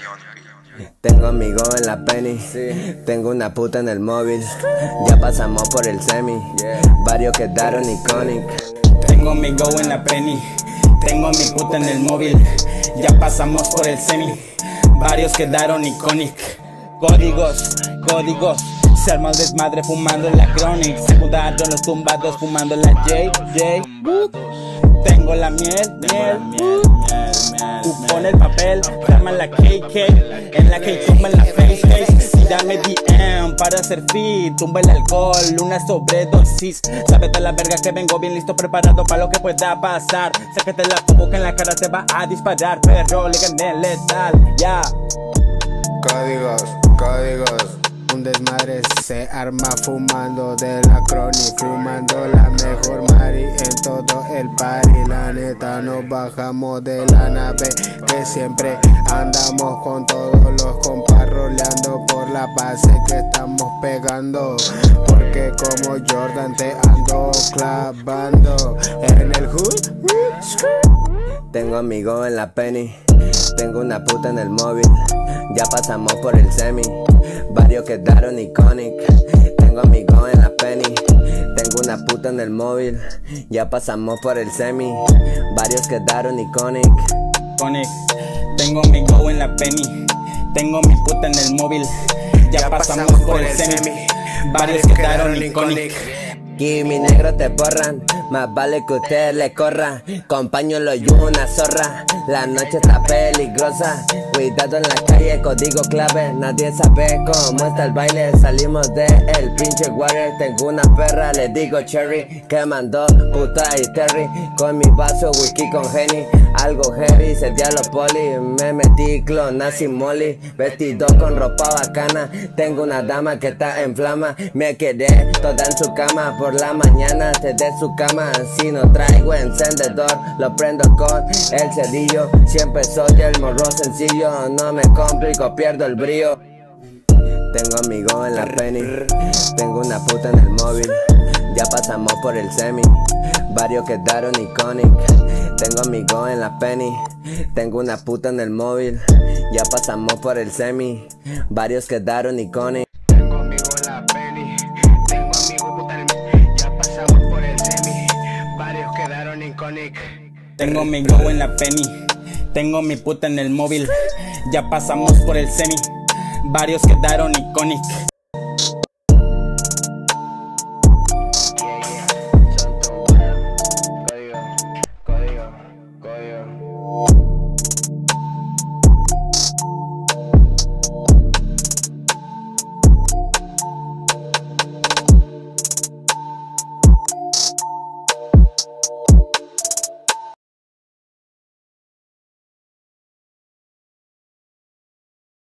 Tengo amigos en la penny, tengo una puta en el móvil. Ya pasamos por el semi, varios quedaron iconic. Tengo mi go en la penny, tengo mi puta en el móvil. Ya pasamos por el semi, varios quedaron iconic. Códigos, códigos, se arma el desmadre fumando la chronic. Se mudaron los tumbados fumando la J. Tengo la miel, tú pon el papel, llama la KK. En la que tumba en la face, y dame DM para hacer fit. Tumba el alcohol, una sobredosis. Sábete la verga que vengo bien listo, preparado para lo que pueda pasar. Sácate la fuego que en la cara te va a disparar, perro, le gané letal, ya. Códigos, códigos. Un desmadre se arma fumando de la chronic, fumando la mejor mari en todo el party. La neta nos bajamos de la nave que siempre andamos con todos los compas roleando por la base que estamos pegando. Porque como Jordan te ando clavando en el hood. Tengo amigos en la penny, tengo una puta en el móvil. Ya pasamos por el semi, varios quedaron iconic. Tengo amigos en la penny, tengo una puta en el móvil. Ya pasamos por el semi, varios quedaron iconic. Tengo mi go en la penny, tengo mi puta en el móvil. Ya pasamos por el semi, varios quedaron iconic. Aquí mi negro te borran, más vale que usted le corra. Compañero y una zorra, la noche está peligrosa. Cuidado en la calle, código clave, nadie sabe cómo está el baile. Salimos de el pinche water, tengo una perra, le digo Cherry, que mandó puta y Terry. Con mi vaso whisky con Henny, algo heavy, sentí a los poli. Me metí clona sin molly, vestido con ropa bacana. Tengo una dama que está en flama, me quedé toda en su cama. Por la mañana desde su cama, si no traigo encendedor, lo prendo con el cerillo. Siempre soy el morro sencillo, no me complico, pierdo el brillo. Tengo amigos en la penny, tengo una puta en el móvil. Ya pasamos por el semi, varios quedaron iconic. Tengo amigos en la penny, tengo una puta en el móvil. Ya pasamos por el semi, varios quedaron iconic. Tengo amigos en la penny, tengo amigos puta en el... Ya pasamos por el semi, varios quedaron iconic. Tengo mi go en la penny, tengo mi puta en el móvil. Ya pasamos por el semi, varios quedaron iconic.